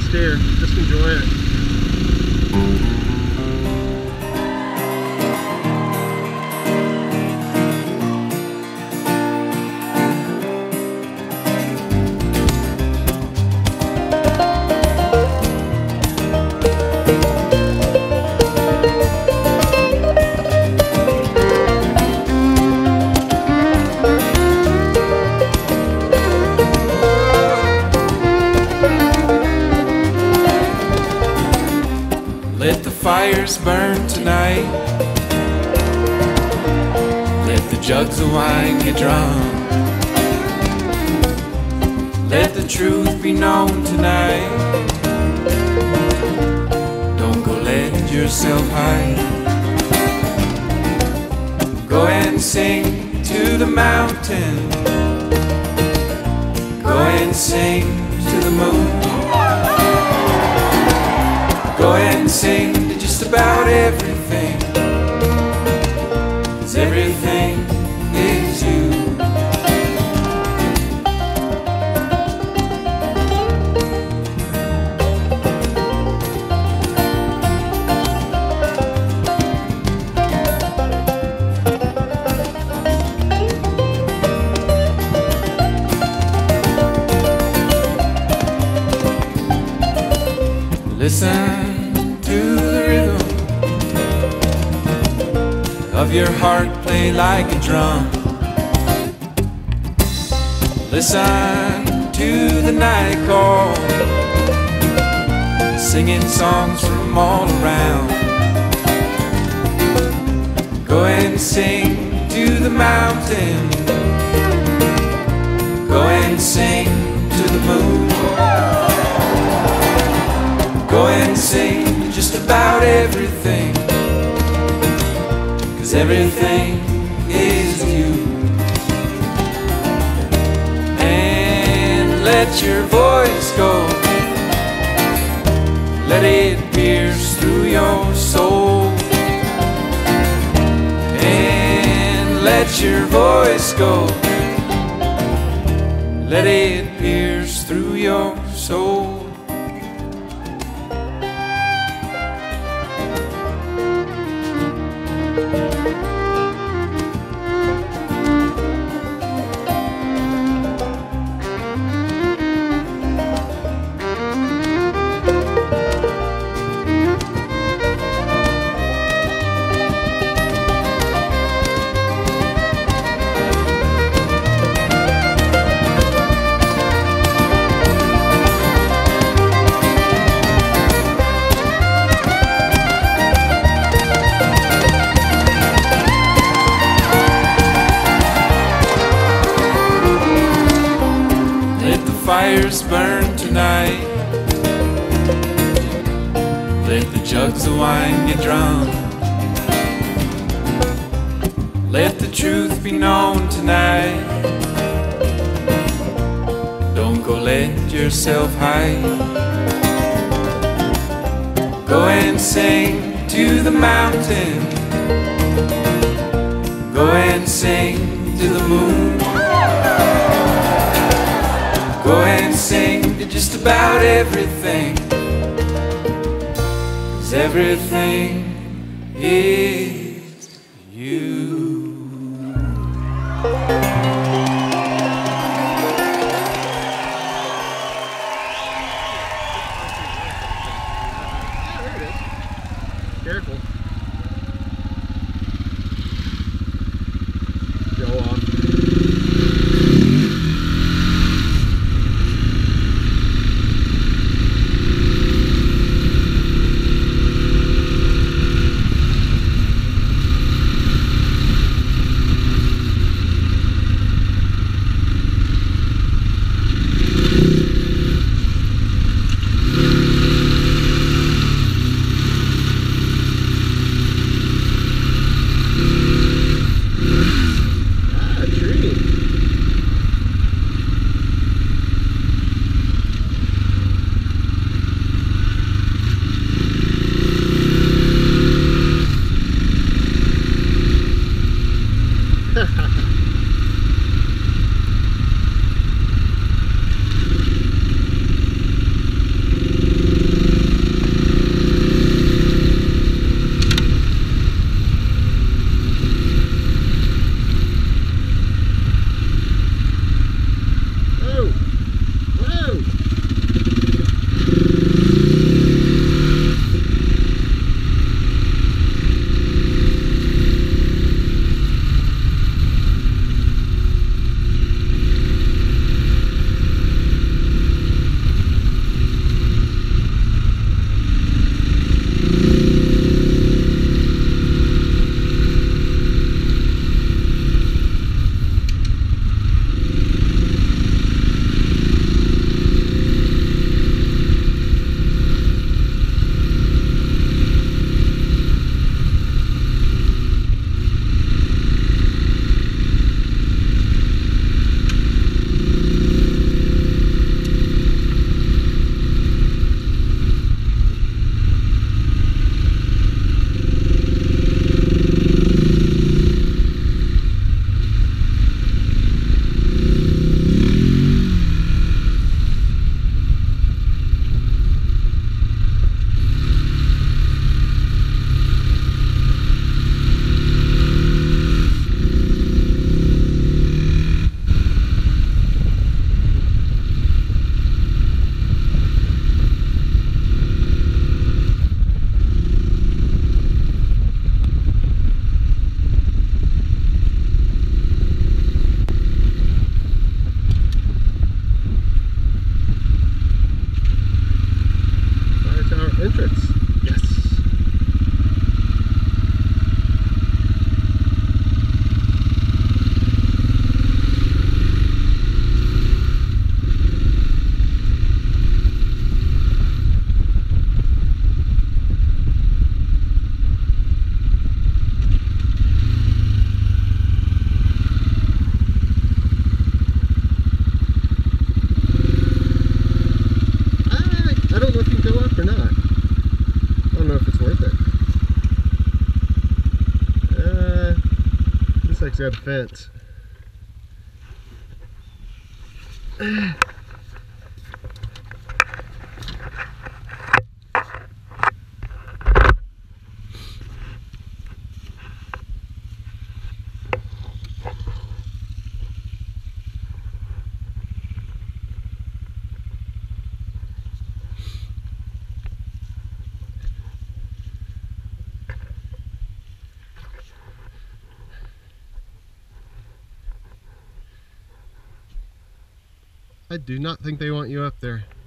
steer. Just enjoy it. Let the fires burn tonight. Let the jugs of wine get drunk. Let the truth be known tonight. Don't go let yourself hide. Go and sing to the mountain. Go and sing to the moon. Go and sing to just about everything, 'cause everything is you. Listen to the rhythm of your heart play like a drum. Listen to the night call, singing songs from all around. Go and sing to the mountain. Go and sing to the moon. Go and sing just about everything, 'cause everything is you. And let your voice go. Let it pierce through your soul. And let your voice go. Let it pierce through your soul. Fires burn tonight. Let the jugs of wine get drunk. Let the truth be known tonight. Don't go let yourself hide. Go and sing to the mountain. Go and sing to the moon. Go and sing to just about everything, 'cause everything is you. There it is. Careful. Go off. if you go up or not. I don't know if it's worth it. Looks like it's got a fence. I do not think they want you up there.